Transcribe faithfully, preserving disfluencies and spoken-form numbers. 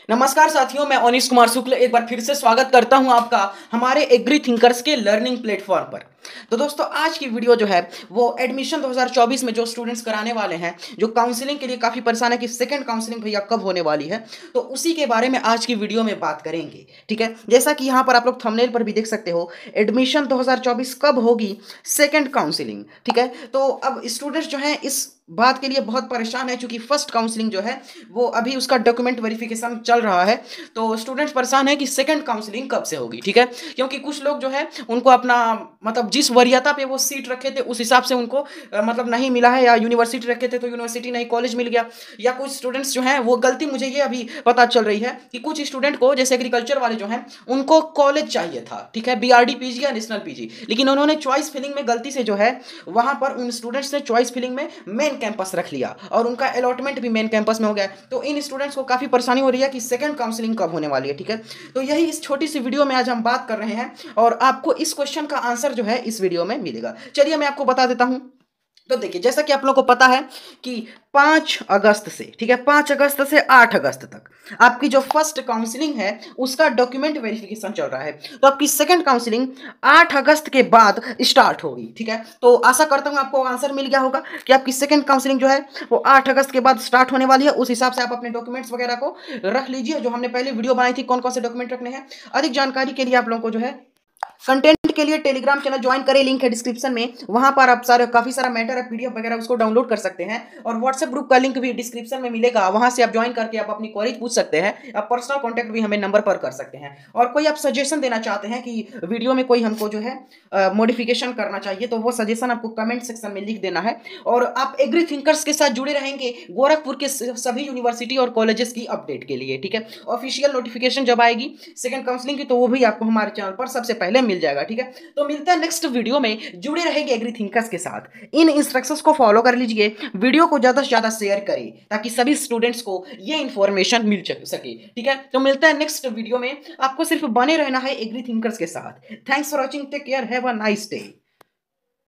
नमस्कार साथियों, मैं अनीश कुमार शुक्ल एक बार फिर से स्वागत करता हूं आपका हमारे एग्री थिंकर्स के लर्निंग प्लेटफॉर्म पर। तो दोस्तों, आज की वीडियो जो है वो एडमिशन दो हज़ार चौबीस में जो स्टूडेंट्स कराने वाले हैं, जो काउंसलिंग के लिए काफ़ी परेशान है कि सेकंड काउंसलिंग भैया कब होने वाली है, तो उसी के बारे में आज की वीडियो में बात करेंगे। ठीक है, जैसा कि यहाँ पर आप लोग थंबनेल पर भी देख सकते हो, एडमिशन दो हज़ार चौबीस कब होगी सेकेंड काउंसलिंग। ठीक है, तो अब स्टूडेंट्स जो हैं इस बात के लिए बहुत परेशान है, क्योंकि फर्स्ट काउंसलिंग जो है वो अभी उसका डॉक्यूमेंट वेरिफिकेशन चल रहा है। तो स्टूडेंट्स परेशान है कि सेकंड काउंसलिंग कब से होगी। ठीक है, क्योंकि कुछ लोग जो है उनको अपना मतलब जिस वरीयता पे वो सीट रखे थे उस हिसाब से उनको अ, मतलब नहीं मिला है, या यूनिवर्सिटी रखे थे तो यूनिवर्सिटी नहीं, कॉलेज मिल गया। या कुछ स्टूडेंट्स जो हैं वो गलती, मुझे ये अभी पता चल रही है कि कुछ स्टूडेंट को, जैसे एग्रीकल्चर वाले जो हैं, उनको कॉलेज चाहिए था। ठीक है, बीआरडी पीजी या नेशनल पीजी, लेकिन उन्होंने चॉइस फिलिंग में गलती से जो है वहां पर उन स्टूडेंट्स ने चॉइस फिलिंग में मेन कैंपस रख लिया और उनका अलॉटमेंट भी मेन कैंपस में हो गया। तो इन स्टूडेंट्स को काफी परेशानी हो रही है कि सेकंड काउंसलिंग कब होने वाली है। ठीक है, तो यही इस छोटी सी वीडियो में आज हम बात कर रहे हैं और आपको इस क्वेश्चन का आंसर जो है इस वीडियो में मिलेगा। चलिए मैं आपको बता देता हूं। तो देखिए, जैसा कि आप लोगों को पता है कि पाँच अगस्त से, ठीक है, पाँच अगस्त से आठ अगस्त तक आपकी जो फर्स्ट काउंसलिंग है उसका डॉक्यूमेंट वेरिफिकेशन चल रहा है। तो आपकी सेकंड काउंसलिंग आठ अगस्त के बाद स्टार्ट होगी। ठीक है, तो आशा करता हूं आपको आंसर मिल गया होगा कि आपकी सेकंड काउंसलिंग जो है वो आठ अगस्त के बाद स्टार्ट होने वाली है। उस हिसाब से आप अपने डॉक्यूमेंट्स वगैरह को रख लीजिए, जो हमने पहले वीडियो बनाई थी कौन कौन से डॉक्यूमेंट रखने हैं। अधिक जानकारी के लिए आप लोगों को जो है कंटेंट के लिए टेलीग्राम चैनल ज्वाइन करें, लिंक है डिस्क्रिप्शन में। वहां पर आप सारे काफी सारा मैटर है, पीडीएफ वगैरह उसको डाउनलोड कर सकते हैं। और व्हाट्सएप ग्रुप का लिंक भी डिस्क्रिप्शन में मिलेगा, वहां से आप ज्वाइन करके आप अपनी क्वेरी पूछ सकते हैं। आप पर्सनल कांटेक्ट भी हमें नंबर पर कर सकते हैं। और कोई आप सजेशन देना चाहते हैं कि वीडियो में कोई हमको जो है मॉडिफिकेशन करना चाहिए, तो वो सजेशन आपको कमेंट सेक्शन में लिख देना है। और आप एग्री थिंकर्स के साथ जुड़े रहेंगे गोरखपुर के सभी यूनिवर्सिटी और कॉलेजेस की अपडेट के लिए। ठीक है, ऑफिशियल नोटिफिकेशन जब आएगी सेकंड काउंसलिंग की, तो वो भी आपको हमारे चैनल पर सबसे पहले मिल जाएगा। ठीक है, तो मिलता है नेक्स्ट वीडियो में। जुड़े रहेंगे एग्री थिंकर्स के साथ, इन इंस्ट्रक्शंस को फॉलो कर लीजिए, वीडियो को ज्यादा से ज्यादा शेयर करें ताकि सभी स्टूडेंट्स को ये इंफॉर्मेशन मिल सके। ठीक है, तो मिलता है नेक्स्ट वीडियो में। आपको सिर्फ बने रहना है एग्री थिंकर्स के साथ। Thanks for watching, take care, have a nice day.